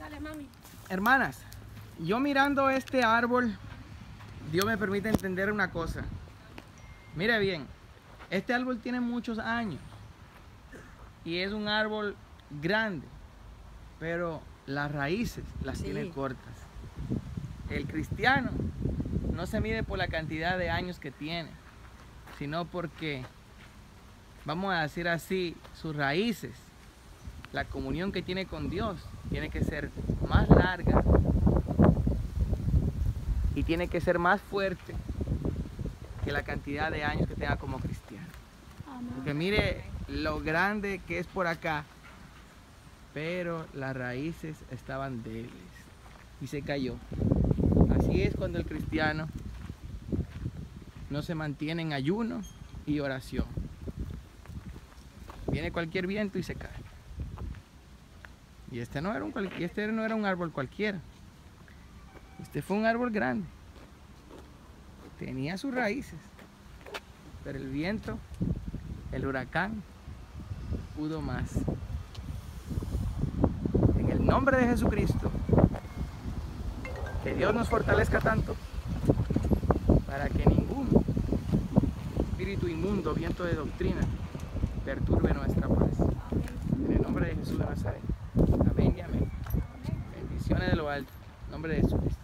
Dale, mami. Hermanas, yo mirando este árbol, Dios me permite entender una cosa. Mire bien, este árbol tiene muchos años y es un árbol grande, pero las raíces las tiene cortas. El cristiano no se mide por la cantidad de años que tiene, sino porque, vamos a decir así, sus raíces, la comunión que tiene con Dios, tiene que ser más larga y tiene que ser más fuerte que la cantidad de años que tenga como cristiano. Porque mire lo grande que es por acá, pero las raíces estaban débiles y se cayó. Así es cuando el cristiano no se mantiene en ayuno y oración. Viene cualquier viento y se cae. Y este no era un árbol cualquiera. Este fue un árbol grande. Tenía sus raíces, pero el viento, el huracán, pudo más. En el nombre de Jesucristo, que Dios nos fortalezca tanto para que ningún espíritu inmundo, viento de doctrina, perturbe nuestra paz. En el nombre de Jesús de Nazaret. Amén y amén. Bendiciones de lo alto. En nombre de Jesús.